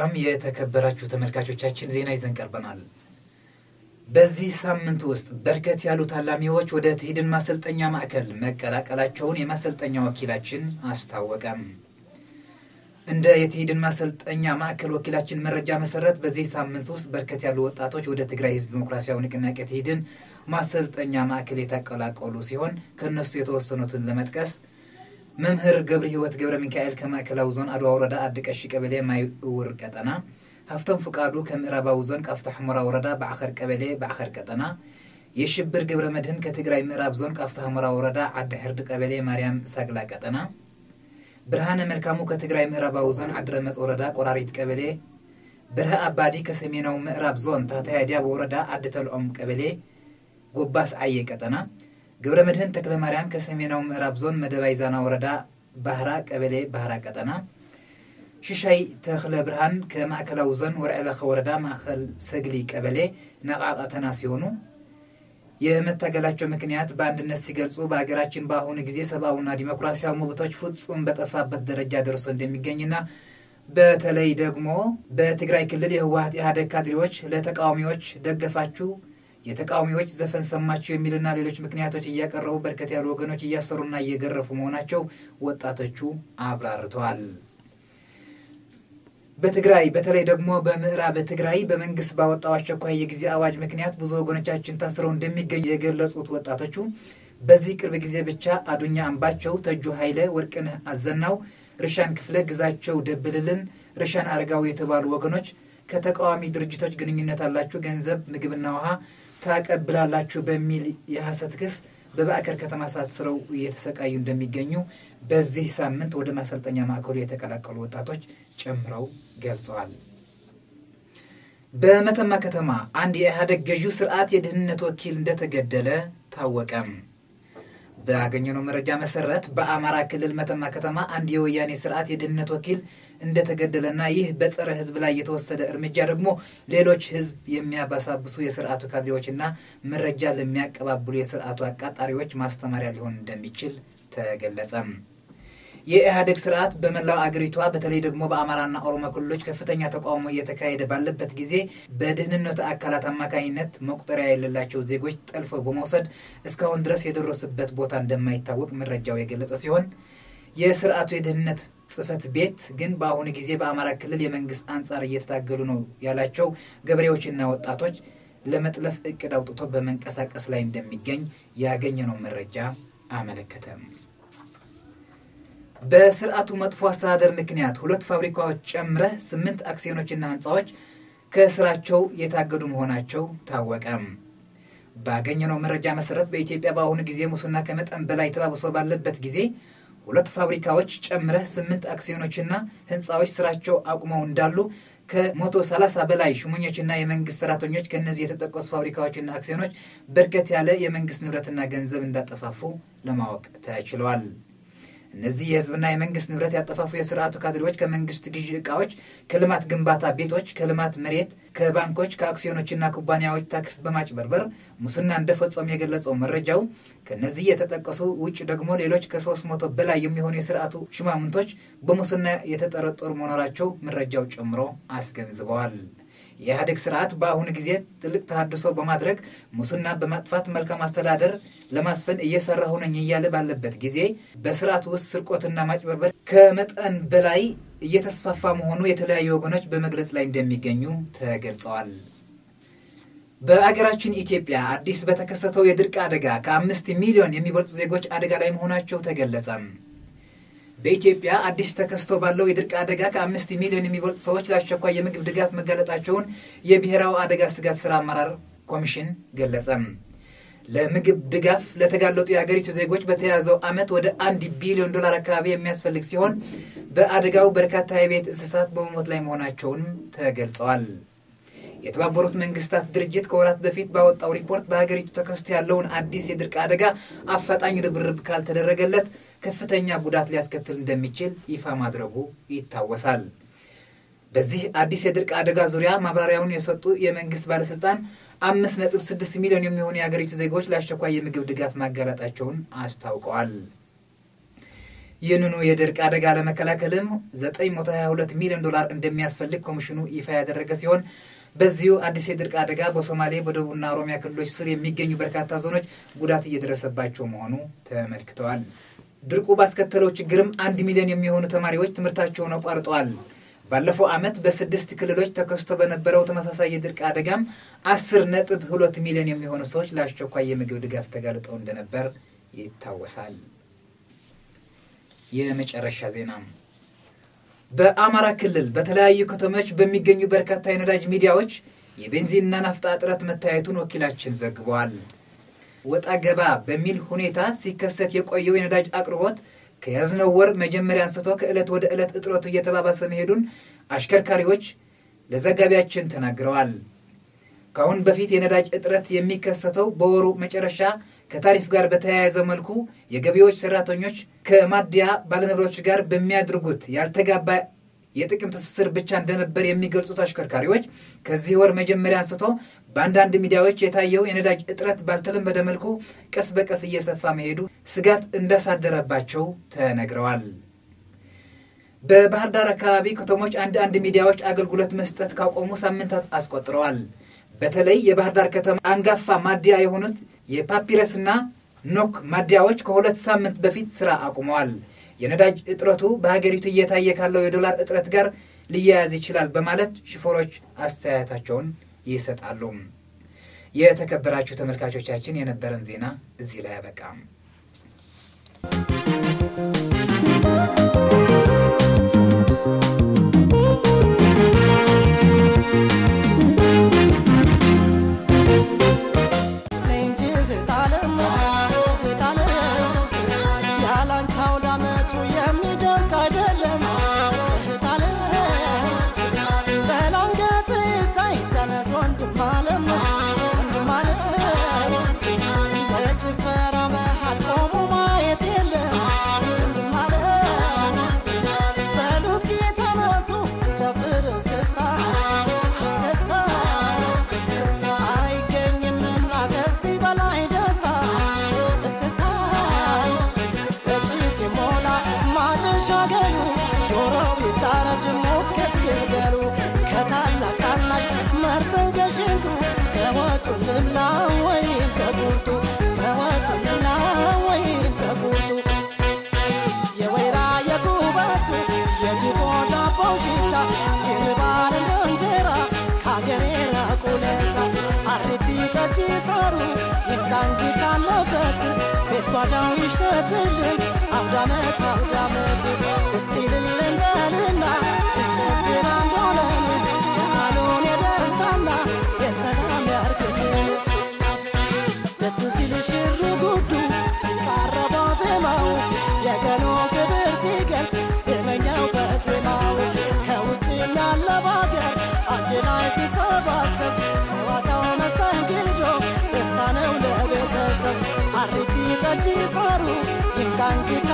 ሰላም የተከበራችሁ ተመልካቾቻችን ዜና ይዘን ቀርበናል። በዚህ ሳምንት ውስጥ በርከት ያሉ ታላሚዎች ወደ ትሂድን ማሰልጠኛ ማዕከል መቀላቀላቸውን የማሰልጠኛ ወኪላችን አስታወቀም። እንደ የትሂድን ማሰልጠኛ ማዕከል ወኪላችን መረጃ መሰረት በዚህ ሳምንት ውስጥ በርከት ያሉ ወጣቶች ወደ ትግራይ ህዝብ ዲሞክራሲያዊ ንቅናቄ ትሂድን ማሰልጠኛ ማዕከል የተቀላቀሉ ሲሆን ከነሱ የተወሰኑትን ለመጥቀስ መምህር ገብረ ህይወት ገብረ ሚካኤል ከማዕከላዊ ዞን አድዋ ወረዳ አድቀሽ ቀበሌ ማይውር ቀጠና ሀፍቶም ፍቃዱ ከምዕራባዊ ዞን ቃፍታ ሑመራ ወረዳ ባዕኸር ቀበሌ ባዕኸር ቀጠና የሽብር ገብረ መድህን ከትግራይ ምዕራብ ዞን ቃፍታ ሑመራ ወረዳ ዓዲ ሕርዲ ቀበሌ ማርያም ሳግላ ቀጠና ብርሃነ መልካሙ ከትግራይ ምዕራባዊ ዞን ዓድረመጽ ወረዳ ቆራሪት ቀበሌ ብርሃ አባዲ ከሰሜናዊ ምዕራብ ዞን ታታያዲያ ወረዳ ዓዲ ተልዖም ቀበሌ ጎባስ ዓየ ቀጠና ገብረ መድህን ተክለ ማርያም ከሰሜናዊ ምዕራብ ዞን መደባይ ዛና ወረዳ ባህራ ቀበሌ ባህራ ቀጠና ሽሻይ ተክለ ብርሃን ከማዕከላዊ ዞን ወርዕለኸ ወረዳ ማእከል ሰግሊ ቀበሌ ነቃቀተና ሲሆኑ የመታገላቸው ምክንያት በአንድነት ሲገልጹ በአገራችን በአሁኑ ጊዜ ሰብአዊና ዲሞክራሲያዊ መብቶች ፍጹም በጠፋበት ደረጃ ደርሶ እንደሚገኝና በተለይ ደግሞ በትግራይ ክልል የህወሓት ኢህአዴግ ካድሬዎች ለተቃዋሚዎች ደገፋችሁ የተቃዋሚዎች ዘፈን ሰማችሁ የሚልና ሌሎች ምክንያቶች እያቀረቡ በርከት ያሉ ወገኖች እያሰሩና እየገረፉ መሆናቸው ወጣቶቹ አብራርተዋል። በትግራይ በተለይ ደግሞ በምዕራብ ትግራይ በመንግስት ባወጣው አስቸኳይ የጊዜ አዋጅ ምክንያት ብዙ ወገኖቻችን ታስረው እንደሚገኙ የገለጹት ወጣቶቹ በዚህ ቅርብ ጊዜ ብቻ አዱኛ አምባቸው ተጁ ኃይለ ወርቅነህ አዘናው ርሻን ክፍለ ግዛቸው ደብልልን ርሻን አረጋው የተባሉ ወገኖች ከተቃዋሚ ድርጅቶች ግንኙነት አላችሁ ገንዘብ ምግብና ውሃ ታቀብላላችሁ በሚል የሐሰት ክስ በባዕከር ከተማ ታስረው እየተሰቃዩ እንደሚገኙ በዚህ ሳምንት ወደ ማሰልጠኛ ማዕከሉ የተቀላቀሉ ወጣቶች ጨምረው ገልጸዋል። በመተማ ከተማ አንድ የኢህአዴግ ገዢው ስርዓት የደህንነት ወኪል እንደተገደለ ታወቀም። በአገኘነው መረጃ መሰረት በአማራ ክልል መተማ ከተማ አንድ የወያኔ ስርዓት የደህንነት ወኪል እንደተገደለና ይህ በጸረ ህዝብ ላይ የተወሰደ እርምጃ ደግሞ ሌሎች ህዝብ የሚያባሳብሱ የስርዓቱ ካድሬዎችና መረጃ ለሚያቀባብሉ የስርዓቱ አቃጣሪዎች ማስተማሪያ ሊሆን እንደሚችል ተገለጸም። የኢህአዴግ ስርዓት በመላው አገሪቷ በተለይ ደግሞ በአማራና ኦሮሞ ክልሎች ከፍተኛ ተቃውሞ እየተካሄደ ባለበት ጊዜ በደህንነት አካላት አማካኝነት መቁጠሪያ የሌላቸው ዜጎች ጠልፈው በመውሰድ እስካሁን ድረስ የደረሱበት ቦታ እንደማይታወቅ መረጃው የገለጸ ሲሆን የስርዓቱ የደህንነት ጽፈት ቤት ግን በአሁኑ ጊዜ በአማራ ክልል የመንግስት አንጻር እየተታገሉ ነው ያላቸው ገበሬዎችና ወጣቶች ለመጥለፍ እቅድ አውጥቶ በመንቀሳቀስ ላይ እንደሚገኝ ያገኘነው መረጃ አመለከተም። በስርዓቱ መጥፎ አስተዳደር ምክንያት ሁለት ፋብሪካዎች ጨምረ 8 አክሲዮኖችና ህንጻዎች ከስራቸው የታገዱ መሆናቸው ታወቀም። ባገኘነው መረጃ መሰረት በኢትዮጵያ በአሁኑ ጊዜ ሙስና ከመጠን በላይ ተባብሶ ባለበት ጊዜ ሁለት ፋብሪካዎች ጨምረ 8 አክሲዮኖችና ህንጻዎች ስራቸው አቁመው እንዳሉ ከ130 በላይ ሹመኞችና የመንግስት ሰራተኞች ከነዚህ የተጠቀሱ ፋብሪካዎችና አክሲዮኖች በርከት ያለ የመንግስት ንብረትና ገንዘብ እንዳጠፋፉ ለማወቅ ተችሏል። እነዚህ የህዝብና የመንግስት ንብረት ያጠፋፉ የስርዓቱ ካድሬዎች ከመንግስት ግዢ ዕቃዎች ከልማት ግንባታ ቤቶች ከልማት መሬት ከባንኮች ከአክሲዮኖችና ኩባንያዎች ታክስ በማጭበርበር ሙስና እንደፈጸሙ የገለጸው መረጃው ከነዚህ የተጠቀሱ ውጭ ደግሞ ሌሎች ከ300 በላይ የሚሆኑ የስርዓቱ ሽማምንቶች በሙስና የተጠረጠሩ መኖራቸው መረጃው ጨምሮ አስገንዝበዋል። የኢህአዴግ ስርዓት በአሁኑ ጊዜ ትልቅ ተሐድሶ በማድረግ ሙስና በማጥፋት መልካም አስተዳደር ለማስፈን እየሰራሁ ነኝ እያለ ባለበት ጊዜ በስርዓቱ ውስጥ ስርቆትና ማጭበርበር ከመጠን በላይ እየተስፋፋ መሆኑ የተለያዩ ወገኖች በመግለጽ ላይ እንደሚገኙ ተገልጸዋል። በአገራችን ኢትዮጵያ አዲስ በተከሰተው የድርቅ አደጋ ከ5 ሚሊዮን የሚበልጡ ዜጎች አደጋ ላይ መሆናቸው ተገለጸ። በኢትዮጵያ አዲስ ተከስቶ ባለው የድርቅ አደጋ ከ5 ሚሊዮን የሚበልጡ ሰዎች ለአስቸኳይ የምግብ ድጋፍ መጋለጣቸውን የብሔራዊ አደጋ ስጋት ስራ አመራር ኮሚሽን ገለጸ። ለምግብ ድጋፍ ለተጋለጡ የሀገሪቱ ዜጎች በተያዘው ዓመት ወደ $1 ቢሊዮን አካባቢ የሚያስፈልግ ሲሆን በአደጋው በርካታ የቤት እንስሳት በመሞት ላይ መሆናቸውን ተገልጸዋል። የተባበሩት መንግስታት ድርጅት ከወራት በፊት ባወጣው ሪፖርት በሀገሪቱ ተከስቶ ያለውን አዲስ የድርቅ አደጋ አፋጣኝ ርብርብ ካልተደረገለት ከፍተኛ ጉዳት ሊያስከትል እንደሚችል ይፋ ማድረጉ ይታወሳል። በዚህ አዲስ የድርቅ አደጋ ዙሪያ ማብራሪያውን የሰጡ የመንግስት ባለስልጣን 5.6 ሚሊዮን የሚሆኑ የሀገሪቱ ዜጎች ለአስቸኳይ የምግብ ድጋፍ ማጋለጣቸውን አስታውቀዋል። ይህንኑ የድርቅ አደጋ ለመከላከልም 922 ሚሊዮን ዶላር እንደሚያስፈልግ ኮሚሽኑ ይፋ ያደረገ ሲሆን በዚሁ አዲስ የድርቅ አደጋ በሶማሌ በደቡብና ኦሮሚያ ክልሎች ስር የሚገኙ በርካታ ዞኖች ጉዳት እየደረሰባቸው መሆኑ ተመልክተዋል። ድርቁ ባስከተለው ችግርም 1 ሚሊዮን የሚሆኑ ተማሪዎች ትምህርታቸውን አቋርጠዋል። ባለፈው ዓመት በ6 ክልሎች ተከስቶ በነበረው ተመሳሳይ የድርቅ አደጋም 10.2 ሚሊዮን የሚሆኑ ሰዎች ለአስቸኳይ የምግብ ድጋፍ ተጋልጠው እንደነበር ይታወሳል። የመጨረሻ ዜና በአማራ ክልል በተለያዩ ከተሞች በሚገኙ በርካታ የነዳጅ ሚዲያዎች የቤንዚንና ናፍጣ እጥረት መታየቱን ወኪላችን ዘግቧል። ወጣ ገባ በሚል ሁኔታ ሲከሰት የቆየው የነዳጅ አቅርቦት ከያዝነው ወር መጀመሪያ አንስቶ ከዕለት ወደ ዕለት እጥረቱ እየተባባሰ መሄዱን አሽከርካሪዎች ለዘጋቢያችን ተናግረዋል። ካሁን በፊት የነዳጅ እጥረት የሚከሰተው በወሩ መጨረሻ ከታሪፍ ጋር በተያያዘ መልኩ የገቢዎች ሰራተኞች ከማዲያ ባለንብረቶች ጋር በሚያድርጉት ያልተጋባ የጥቅም ትስስር ብቻ እንደነበር የሚገልጹት አሽከርካሪዎች ከዚህ ወር መጀመሪያ አንስቶ በአንዳንድ ሚዲያዎች የታየው የነዳጅ እጥረት ባልተለመደ መልኩ ቀስ በቀስ እየሰፋ መሄዱ ስጋት እንዳሳደረባቸው ተነግረዋል። በባህር ዳር አካባቢ ከተሞች አንዳንድ ሚዲያዎች አገልግሎት መስጠት ካቆሙ ሳምንታት አስቆጥረዋል። በተለይ የባህር ዳር ከተማ አንጋፋ ማዲያ የሆኑት የፓፒረስና ኖክ ማዲያዎች ከሁለት ሳምንት በፊት ስራ አቁመዋል። የነዳጅ እጥረቱ በሀገሪቱ እየታየ ካለው የዶላር እጥረት ጋር ሊያያዝ ይችላል በማለት ሹፌሮች አስተያየታቸውን ይሰጣሉ። የተከበራችሁ ተመልካቾቻችን የነበረን ዜና እዚህ ላይ ያበቃ።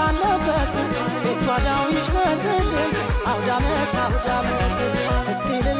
It's